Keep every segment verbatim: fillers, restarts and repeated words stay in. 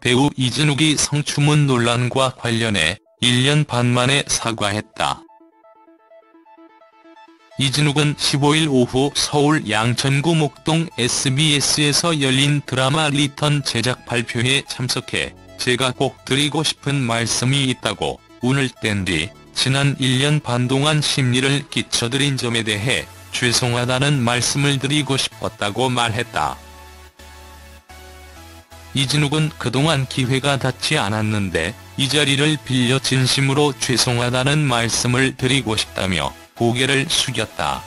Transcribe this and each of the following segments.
배우 이진욱이 성추문 논란과 관련해 일 년 반 만에 사과했다. 이진욱은 십오일 오후 서울 양천구 목동 에스비에스에서 열린 드라마 리턴 제작 발표회에 참석해 제가 꼭 드리고 싶은 말씀이 있다고 운을 뗀 뒤 지난 일 년 반 동안 심려를 끼쳐드린 점에 대해 죄송하다는 말씀을 드리고 싶었다고 말했다. 이진욱은 그동안 기회가 닿지 않았는데 이 자리를 빌려 진심으로 죄송하다는 말씀을 드리고 싶다며 고개를 숙였다.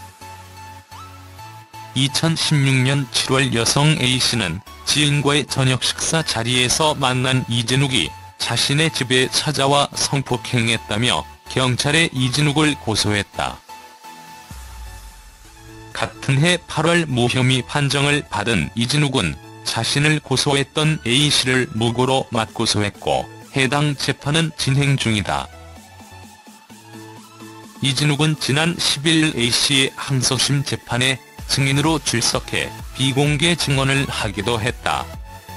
이천십육 년 칠월 여성 A씨는 지인과의 저녁 식사 자리에서 만난 이진욱이 자신의 집에 찾아와 성폭행했다며 경찰에 이진욱을 고소했다. 같은 해 팔월 무혐의 판정을 받은 이진욱은 자신을 고소했던 A씨를 무고로 맞고소했고 해당 재판은 진행 중이다. 이진욱은 지난 십일 A씨의 항소심 재판에 증인으로 출석해 비공개 증언을 하기도 했다.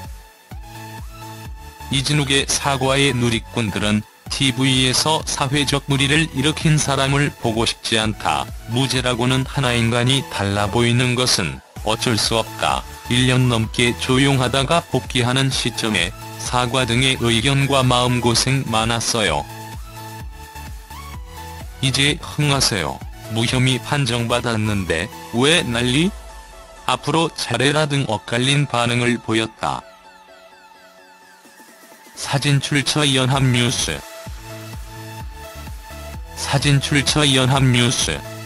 이진욱의 사과에 누리꾼들은 티비에서 사회적 물의를 일으킨 사람을 보고 싶지 않다. 무죄라고는 하나 인간이 달라 보이는 것은 어쩔 수 없다. 일 년 넘게 조용하다가 복귀하는 시점에 사과 등의 의견과 마음고생 많았어요. 이제 흥하세요. 무혐의 판정받았는데 왜 난리? 앞으로 잘해라 등 엇갈린 반응을 보였다. 사진 출처 연합뉴스. 사진 출처 연합뉴스.